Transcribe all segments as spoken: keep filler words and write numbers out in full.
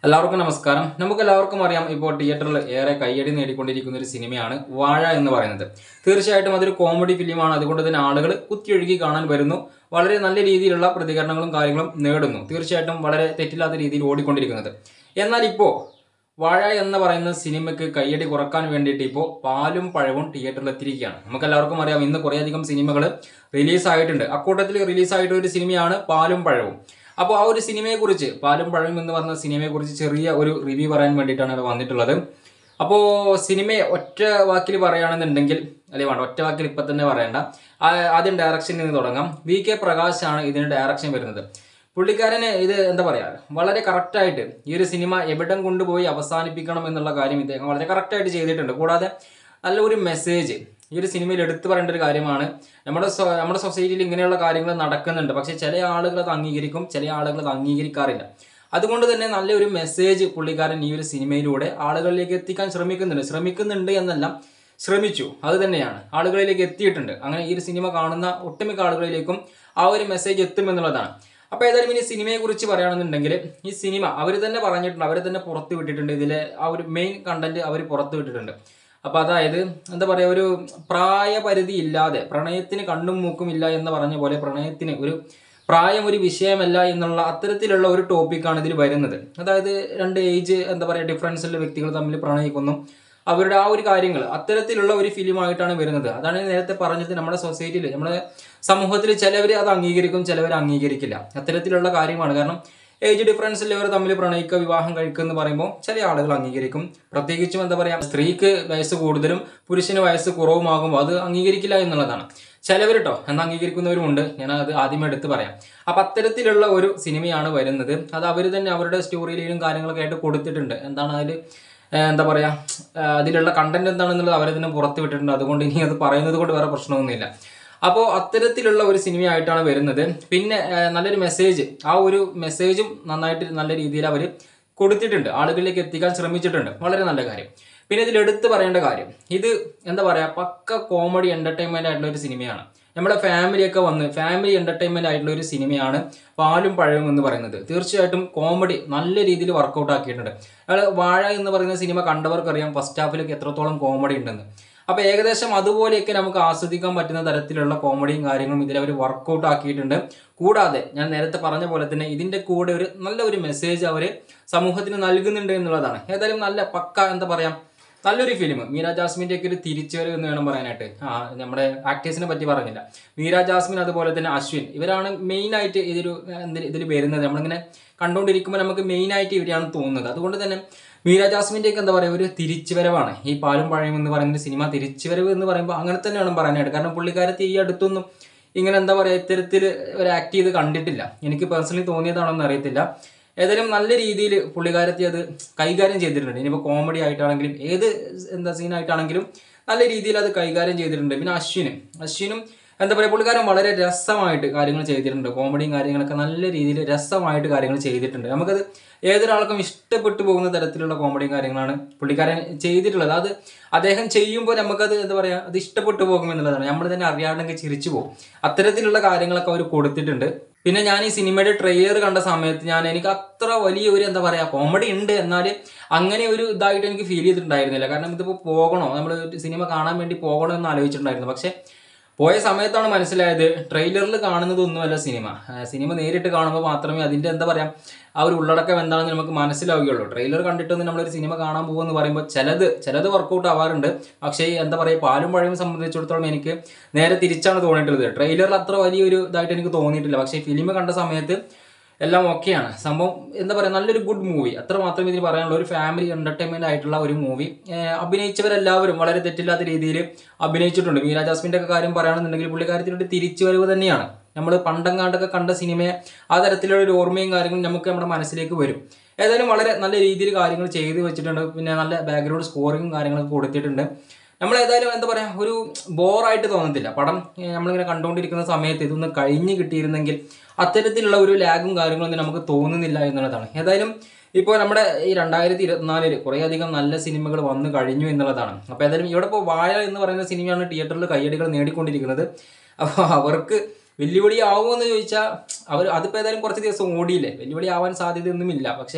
എല്ലാവർക്കും നമസ്കാരം. നമുക്ക് എല്ലാവർക്കും അറിയാം, ഇപ്പോൾ തിയേറ്ററിൽ ഏറെ കയ്യടി നേടിക്കൊണ്ടിരിക്കുന്ന ഒരു സിനിമയാണ് വാഴ എന്ന് പറയുന്നത്. തീർച്ചയായിട്ടും അതൊരു കോമഡി ഫിലിമാണ്. അതുകൊണ്ട് തന്നെ ആളുകൾ കുത്തിയൊഴുകി കാണാൻ വരുന്നു. വളരെ നല്ല രീതിയിലുള്ള പ്രതികരണങ്ങളും കാര്യങ്ങളും നേടുന്നു. തീർച്ചയായിട്ടും വളരെ തെറ്റില്ലാത്ത രീതിയിൽ ഓടിക്കൊണ്ടിരിക്കുന്നത്. എന്നാൽ ഇപ്പോൾ വാഴ എന്ന് പറയുന്ന സിനിമയ്ക്ക് കയ്യടി കുറക്കാൻ വേണ്ടിയിട്ട് ഇപ്പോൾ പാലും പഴവും തിയേറ്ററിൽ എത്തിയിരിക്കുകയാണ്. നമുക്ക് എല്ലാവർക്കും അറിയാം, ഇന്ന് കുറേയധികം സിനിമകൾ റിലീസായിട്ടുണ്ട്. അക്കൂട്ടത്തിൽ റിലീസായിട്ടുള്ള ഒരു സിനിമയാണ് പാലും പഴവും. അപ്പോൾ ആ ഒരു സിനിമയെക്കുറിച്ച്, പാലും പഴവും എന്ന് പറഞ്ഞ സിനിമയെക്കുറിച്ച് ചെറിയ ഒരു റിവ്യൂ പറയാൻ വേണ്ടിയിട്ടാണ് ഇവിടെ വന്നിട്ടുള്ളത്. അപ്പോൾ സിനിമയെ ഒറ്റ വാക്കിൽ പറയുകയാണെന്നുണ്ടെങ്കിൽ, അല്ലെ വേണ്ട ഒറ്റ വാക്കിൽ ഇപ്പം തന്നെ പറയണ്ട, ആദ്യം ഡയറക്ഷനിൽ നിന്ന് തുടങ്ങാം. വി കെ പ്രകാശാണ് ഇതിന് ഡയറക്ഷൻ വരുന്നത്. പുള്ളിക്കാരന് ഇത് എന്താ പറയുക, വളരെ കറക്റ്റായിട്ട് ഈ ഒരു സിനിമ എവിടം കൊണ്ടുപോയി അവസാനിപ്പിക്കണം എന്നുള്ള കാര്യം ഇദ്ദേഹം വളരെ കറക്റ്റായിട്ട് ചെയ്തിട്ടുണ്ട്. കൂടാതെ നല്ല ഒരു മെസ്സേജ് ഈ ഒരു സിനിമയിൽ എടുത്തു പറയേണ്ട ഒരു കാര്യമാണ്. നമ്മുടെ നമ്മുടെ സൊസൈറ്റിയിൽ ഇങ്ങനെയുള്ള കാര്യങ്ങൾ നടക്കുന്നുണ്ട്. പക്ഷേ ചില ആളുകൾ അത് അംഗീകരിക്കും, ചില ആളുകൾ അത് അംഗീകരിക്കാറില്ല. അതുകൊണ്ട് തന്നെ നല്ലൊരു മെസ്സേജ് പുള്ളിക്കാരൻ ഈ ഒരു സിനിമയിലൂടെ ആളുകളിലേക്ക് എത്തിക്കാൻ ശ്രമിക്കുന്നുണ്ട്. ശ്രമിക്കുന്നുണ്ട് എന്നല്ല, ശ്രമിച്ചു. അത് തന്നെയാണ്, ആളുകളിലേക്ക് എത്തിയിട്ടുണ്ട്. അങ്ങനെ ഈ ഒരു സിനിമ കാണുന്ന ഒട്ടുമിക്ക ആളുകളിലേക്കും ആ ഒരു മെസ്സേജ് എത്തുമെന്നുള്ളതാണ്. അപ്പോൾ ഏതായാലും ഇനി സിനിമയെ കുറിച്ച് പറയുകയാണെന്നുണ്ടെങ്കിൽ, ഈ സിനിമ അവർ തന്നെ പറഞ്ഞിട്ടുണ്ട്, അവർ തന്നെ പുറത്ത് വിട്ടിട്ടുണ്ട്. ഇതിലെ ആ ഒരു മെയിൻ കണ്ടന്റ് അവർ പുറത്ത് വിട്ടിട്ടുണ്ട്. അപ്പോൾ അതായത് എന്താ പറയുക, ഒരു പ്രായപരിധി ഇല്ലാതെ, പ്രണയത്തിന് കണ്ണും മൂക്കും ഇല്ല എന്ന് പറഞ്ഞ പോലെ പ്രണയത്തിന് ഒരു പ്രായം ഒരു വിഷയമല്ല എന്നുള്ള അത്തരത്തിലുള്ള ഒരു ടോപ്പിക്കാണ് ഇതിൽ വരുന്നത്. അതായത് രണ്ട് ഏജ് എന്താ പറയുക ഡിഫറൻസുള്ള വ്യക്തികൾ തമ്മിൽ പ്രണയിക്കുന്നു, അവരുടെ ആ ഒരു കാര്യങ്ങൾ അത്തരത്തിലുള്ള ഒരു ഫിലിമായിട്ടാണ് വരുന്നത്. അതാണ് നേരത്തെ പറഞ്ഞത്, നമ്മുടെ സൊസൈറ്റിയിൽ, നമ്മുടെ സമൂഹത്തിൽ ചിലവർ അത് അംഗീകരിക്കും, ചിലവർ അംഗീകരിക്കില്ല. അത്തരത്തിലുള്ള കാര്യമാണ്. കാരണം ഏജ് ഡിഫറൻസിൽ ഇവർ തമ്മിൽ പ്രണയിക്കുക, വിവാഹം കഴിക്കുക എന്ന് പറയുമ്പോൾ ചില ആളുകൾ അംഗീകരിക്കും. പ്രത്യേകിച്ചും എന്താ പറയുക, സ്ത്രീക്ക് വയസ്സ് കൂടുതലും പുരുഷന് വയസ്സ് കുറവുമാകുമ്പോൾ അത് അംഗീകരിക്കില്ല എന്നുള്ളതാണ്. ചിലവർ കേട്ടോ എന്ന് അംഗീകരിക്കുന്നവരുമുണ്ട്. ഞാൻ അത് ആദ്യമേ എടുത്ത് പറയാം. അപ്പം അത്തരത്തിലുള്ള ഒരു സിനിമയാണ് വരുന്നത്. അത് അവർ തന്നെ അവരുടെ സ്റ്റോറിയിലും കാര്യങ്ങളൊക്കെ ആയിട്ട് കൊടുത്തിട്ടുണ്ട്. എന്താണ് അതിൽ എന്താ പറയുക, അതിലുള്ള കണ്ടന്റ് എന്താണെന്നുള്ളത് അവരെ തന്നെ പുറത്ത് വിട്ടിട്ടുണ്ട്. അതുകൊണ്ട് ഇനി അത് പറയുന്നത് കൊണ്ട് വേറെ പ്രശ്നമൊന്നുമില്ല. അപ്പോൾ അത്തരത്തിലുള്ള ഒരു സിനിമയായിട്ടാണ് വരുന്നത്. പിന്നെ നല്ലൊരു മെസ്സേജ്, ആ ഒരു മെസ്സേജും നന്നായിട്ട് നല്ല രീതിയിൽ അവർ കൊടുത്തിട്ടുണ്ട്, ആളുകളിലേക്ക് എത്തിക്കാൻ ശ്രമിച്ചിട്ടുണ്ട്. വളരെ നല്ല കാര്യം. പിന്നെ ഇതിൽ എടുത്ത് പറയേണ്ട കാര്യം, ഇത് എന്താ പറയുക, പക്ക കോമഡി എൻ്റർടൈൻമെൻ്റ് ആയിട്ടുള്ള ഒരു സിനിമയാണ്. നമ്മുടെ ഫാമിലിയൊക്കെ വന്ന് ഫാമിലി എൻ്റർടൈൻമെൻ്റ് ആയിട്ടുള്ള ഒരു സിനിമയാണ് പാലും പഴവും എന്ന് പറയുന്നത്. തീർച്ചയായിട്ടും കോമഡി നല്ല രീതിയിൽ വർക്കൗട്ട് ആക്കിയിട്ടുണ്ട്. അയാൾ വാഴ എന്ന് പറയുന്ന സിനിമ കണ്ടവർക്കറിയാം ഫസ്റ്റ് ഹാഫിലൊക്കെ എത്രത്തോളം കോമഡി ഉണ്ടെന്ന്. അപ്പോൾ ഏകദേശം അതുപോലെയൊക്കെ നമുക്ക് ആസ്വദിക്കാൻ പറ്റുന്ന തരത്തിലുള്ള കോമഡിയും കാര്യങ്ങളും ഇതിൽ അവർ വർക്കൗട്ട് ആക്കിയിട്ടുണ്ട്. കൂടാതെ ഞാൻ നേരത്തെ പറഞ്ഞ പോലെ തന്നെ ഇതിൻ്റെ കൂടെ ഒരു നല്ല ഒരു മെസ്സേജ് അവർ സമൂഹത്തിന് നൽകുന്നുണ്ട് എന്നുള്ളതാണ്. ഏതായാലും നല്ല പക്ക എന്താ പറയുക, നല്ലൊരു ഫിലിം. മീര ജാസ്മിൻ്റെ ഒക്കെ ഒരു തിരിച്ചുവരവ് എന്ന് വേണം പറയാനായിട്ട്. ആ നമ്മുടെ ആക്ടേഴ്സിനെ പറ്റി പറഞ്ഞില്ല. മീര ജാസ്മിൻ, അതുപോലെ തന്നെ അശ്വിൻ, ഇവരാണ് മെയിനായിട്ട് ഇതൊരു ഇതിൽ വരുന്നത്. നമ്മളിങ്ങനെ കണ്ടുകൊണ്ടിരിക്കുമ്പോൾ നമുക്ക് മെയിനായിട്ട് ഇവരെയാണ് തോന്നുന്നത്. അതുകൊണ്ട് തന്നെ മീര ജാസ്മിൻ്റെ ഒക്കെ എന്താ പറയുക, ഒരു തിരിച്ചുവരവാണ് ഈ പാലും പഴയും എന്ന് പറയുന്ന സിനിമ. തിരിച്ചുവരവ് എന്ന് പറയുമ്പോൾ അങ്ങനെ തന്നെ വേണം പറയാനായിട്ട്. കാരണം പുള്ളിക്കാരത്തെ ഈ അടുത്തൊന്നും ഇങ്ങനെ എന്താ പറയുക ഇത്തരത്തിൽ ഒരു ആക്ട് ചെയ്ത് കണ്ടിട്ടില്ല. എനിക്ക് പേഴ്സണലി തോന്നിയതാണോന്ന് അറിയത്തില്ല. ഏതായാലും നല്ല രീതിയിൽ പുള്ളിക്കാരത്തി അത് കൈകാര്യം ചെയ്തിട്ടുണ്ട്. ഇനിയിപ്പോൾ കോമഡി ആയിട്ടാണെങ്കിലും ഏത് എന്താ സീനായിട്ടാണെങ്കിലും നല്ല രീതിയിൽ അത് കൈകാര്യം ചെയ്തിട്ടുണ്ട്. പിന്നെ അശ്വിനും അശ്വിനും എന്താ പറയുക, പുള്ളിക്കാരൻ വളരെ രസമായിട്ട് കാര്യങ്ങൾ ചെയ്തിട്ടുണ്ട്. കോമഡിയും കാര്യങ്ങളൊക്കെ നല്ല രീതിയിൽ രസമായിട്ട് കാര്യങ്ങൾ ചെയ്തിട്ടുണ്ട്. നമുക്കത് ഏതൊരാൾക്കും ഇഷ്ടപ്പെട്ടു പോകുന്ന തരത്തിലുള്ള കോമഡിയും കാര്യങ്ങളാണ് പുള്ളിക്കാരൻ ചെയ്തിട്ടുള്ളത്. അത് അദ്ദേഹം ചെയ്യുമ്പോൾ നമുക്കത് എന്താ പറയുക, അത് ഇഷ്ടപ്പെട്ടു പോകുമെന്നുള്ളതാണ്. നമ്മൾ തന്നെ അറിയാണ്ടെങ്കിൽ ചിരിച്ചു പോകും. അത്തരത്തിലുള്ള കാര്യങ്ങളൊക്കെ അവർ കൊടുത്തിട്ടുണ്ട്. പിന്നെ ഞാൻ ഈ സിനിമയുടെ ട്രെയിലർ കണ്ട സമയത്ത് ഞാൻ എനിക്ക് അത്ര വലിയ ഒരു എന്താ പറയുക കോമഡി ഉണ്ട്, എന്നാൽ അങ്ങനെ ഒരു ഇതായിട്ട് എനിക്ക് ഫീൽ ചെയ്തിട്ടുണ്ടായിരുന്നില്ല. കാരണം ഇതിപ്പോൾ പോകണോ, നമ്മൾ സിനിമ കാണാൻ വേണ്ടി പോകണോ എന്ന് ആലോചിച്ചിട്ടുണ്ടായിരുന്നു. പക്ഷേ പോയ സമയത്താണ് മനസ്സിലായത് ട്രെയിലറിൽ കാണുന്നതൊന്നുമല്ല സിനിമ. സിനിമ നേരിട്ട് കാണുമ്പോൾ മാത്രമേ അതിൻ്റെ എന്താ പറയുക ആ ഒരു ഉള്ളടക്കം എന്താണെന്ന് നമുക്ക് മനസ്സിലാവുകയുള്ളൂ. ട്രെയിലർ കണ്ടിട്ടൊന്നും നമ്മളൊരു സിനിമ കാണാൻ പോകുമെന്ന് പറയുമ്പോൾ ചിലത് ചിലത് വർക്കൗട്ട് ആവാറുണ്ട്. പക്ഷേ എന്താ പറയുക, പാലും പഴയും സംബന്ധിച്ചിടത്തോളം എനിക്ക് നേരെ തിരിച്ചാണ് തോന്നിയിട്ടുള്ളത്. ട്രെയിലറിൽ അത്ര വലിയൊരു ഇതായിട്ട് എനിക്ക് തോന്നിയിട്ടില്ല. പക്ഷേ ഫിലിം കണ്ട സമയത്ത് എല്ലാം ഓക്കെയാണ് സംഭവം. എന്താ പറയുക, നല്ലൊരു ഗുഡ് മൂവി, അത്ര മാത്രമേ ഇതിന് പറയാനുള്ളൂ. ഒരു ഫാമിലി എൻ്റർടൈൻമെൻ്റ് ആയിട്ടുള്ള ഒരു മൂവി. അഭിനയിച്ചവരെല്ലാവരും വളരെ തെറ്റില്ലാത്ത രീതിയിൽ അഭിനയിച്ചിട്ടുണ്ട്. മീര ജാസ്മിൻ്റെ ഒക്കെ കാര്യം പറയുകയാണെന്നുണ്ടെങ്കിൽ പുള്ളിക്കാരത്തിനൊരു തിരിച്ചുവരവ് തന്നെയാണ്. നമ്മൾ പണ്ടങ്ങാണ്ടൊക്കെ കണ്ട സിനിമയെ ആ തരത്തിലുള്ള ഒരു ഓർമ്മയും കാര്യങ്ങളും നമുക്ക് നമ്മുടെ മനസ്സിലേക്ക് വരും. ഏതായാലും വളരെ നല്ല രീതിയിൽ കാര്യങ്ങൾ ചെയ്ത് വെച്ചിട്ടുണ്ട്. പിന്നെ നല്ല ബാക്ക്ഗ്രൗണ്ട് സ്കോറിങ്ങും കാര്യങ്ങളൊക്കെ കൊടുത്തിട്ടുണ്ട്. നമ്മൾ ഏതായാലും എന്താ പറയുക, ഒരു ബോറായിട്ട് തോന്നത്തില്ല പടം. നമ്മളിങ്ങനെ കണ്ടുകൊണ്ടിരിക്കുന്ന സമയത്ത് ഇതൊന്ന് കഴിഞ്ഞ് കിട്ടിയിരുന്നെങ്കിൽ അത്തരത്തിലുള്ള ഒരു ലാഗും കാര്യങ്ങളൊന്നും നമുക്ക് തോന്നുന്നില്ല എന്നുള്ളതാണ്. ഏതായാലും ഇപ്പോൾ നമ്മുടെ ഈ രണ്ടായിരത്തി ഇരുപത്തിനാലിൽ കുറേയധികം നല്ല സിനിമകൾ വന്നു കഴിഞ്ഞു എന്നുള്ളതാണ്. അപ്പോൾ ഏതായാലും ഇവിടെ ഇപ്പോൾ വാഴ എന്ന് പറയുന്ന സിനിമയാണ് തിയേറ്ററിൽ കയ്യടികൾ നേടിക്കൊണ്ടിരിക്കുന്നത്. അപ്പോൾ അവർക്ക് വെല്ലുവിളി ആവുമെന്ന് ചോദിച്ചാൽ അവർ അതിപ്പോൾ ഏതായാലും കുറച്ച് ദിവസം ഓടിയില്ലേ, വെല്ലുവിളി ആവാൻ സാധ്യതയൊന്നുമില്ല. പക്ഷേ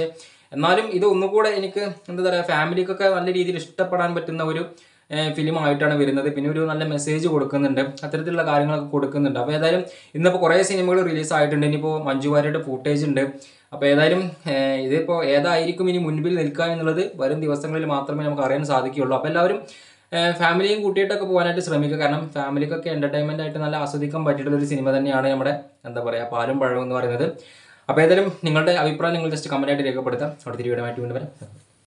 എന്നാലും ഇത് ഒന്നുകൂടെ എനിക്ക് എന്താ പറയുക ഫാമിലിക്കൊക്കെ നല്ല രീതിയിൽ ഇഷ്ടപ്പെടാൻ പറ്റുന്ന ഒരു ഫിലിമായിട്ടാണ് വരുന്നത്. പിന്നെ ഒരു നല്ല മെസ്സേജ് കൊടുക്കുന്നുണ്ട്, അത്തരത്തിലുള്ള കാര്യങ്ങളൊക്കെ കൊടുക്കുന്നുണ്ട്. അപ്പോൾ ഏതായാലും ഇന്നിപ്പോൾ കുറേ സിനിമകൾ റിലീസ് ആയിട്ടുണ്ട്. ഇനിയിപ്പോൾ മഞ്ജു വാര്യരുടെ ഫൂട്ടേജ് ഉണ്ട്. അപ്പോൾ ഏതായാലും ഇതിപ്പോൾ ഏതായിരിക്കും ഇനി മുൻപിൽ നിൽക്കുക എന്നുള്ളത് വരും ദിവസങ്ങളിൽ മാത്രമേ നമുക്ക് അറിയാൻ സാധിക്കുകയുള്ളൂ. അപ്പോൾ എല്ലാവരും ഫാമിലിയും കൂട്ടിയിട്ടൊക്കെ പോകാനായിട്ട് ശ്രമിക്കുക. കാരണം ഫാമിലിക്കൊക്കെ എൻ്റർടൈൻമെൻ്റ് ആയിട്ട് നല്ല ആസ്വദിക്കാൻ പറ്റിയിട്ടുള്ളൊരു സിനിമ തന്നെയാണ് നമ്മുടെ എന്താ പറയുക പാലും പഴവും എന്ന് പറയുന്നത്. അപ്പോൾ ഏതായാലും നിങ്ങളുടെ അഭിപ്രായം നിങ്ങൾ ജസ്റ്റ് കമൻറ്റായിട്ട് രേഖപ്പെടുത്താം. അടുത്തൊരു വീഡിയോ ആയിട്ട് വീണ്ടും വരാം.